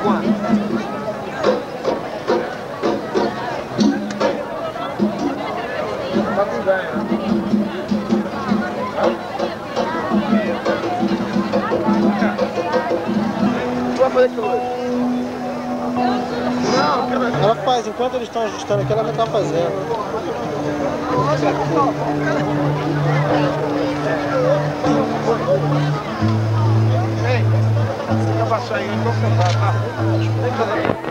quanto? Tá com ganho, né? Tu vai fazer aquilo hoje? Não, ela faz, enquanto eles estão ajustando aqui, ela vai estar fazendo. Ei, você quer baixar aí, eu tô sentado, tá? Vem fazer.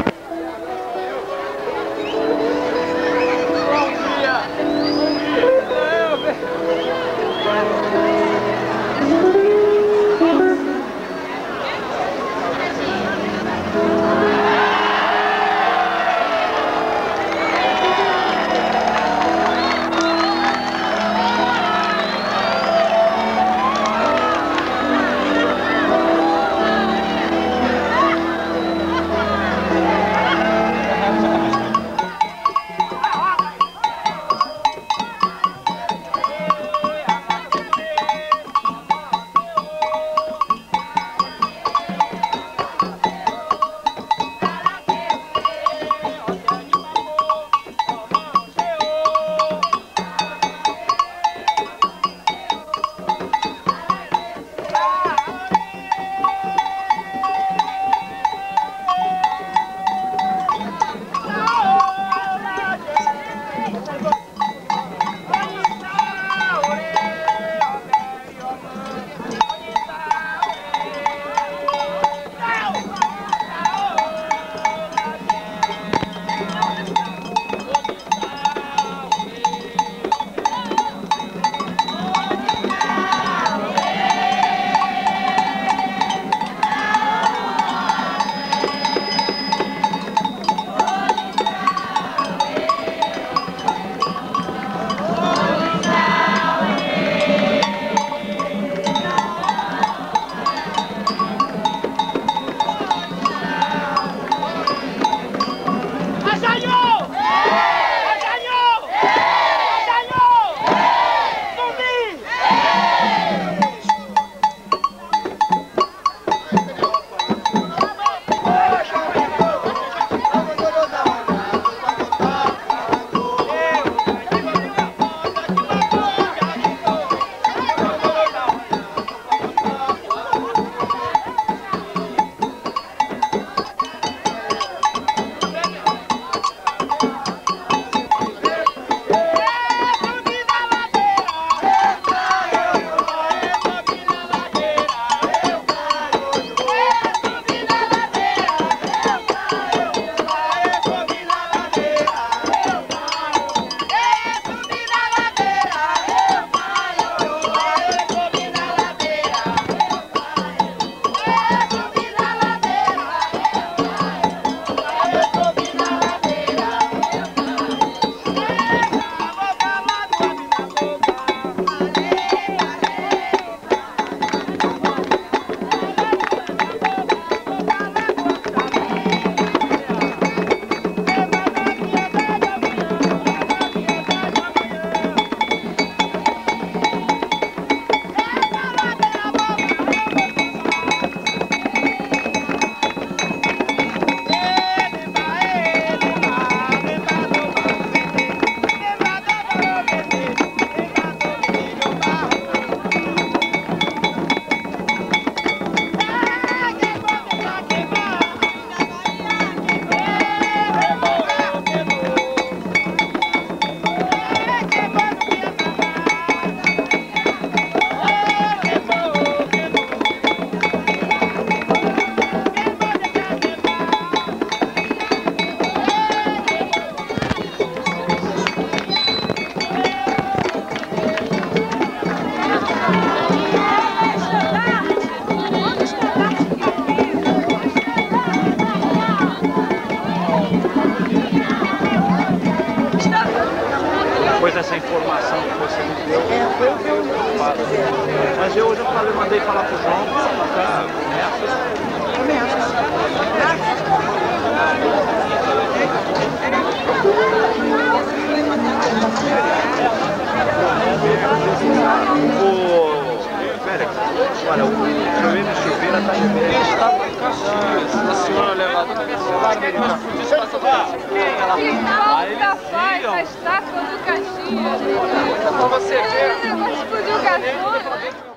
Depois dessa informação que você me deu, Foi o que eu mas eu já falei, mandei falar pro João, também acho. Félix, olha, o joelho de chuveira tá de bem. Está pra cá, se a senhora levar da Paz, a estátua do Caxias. Pra você ver. Explodiu o gasômetro.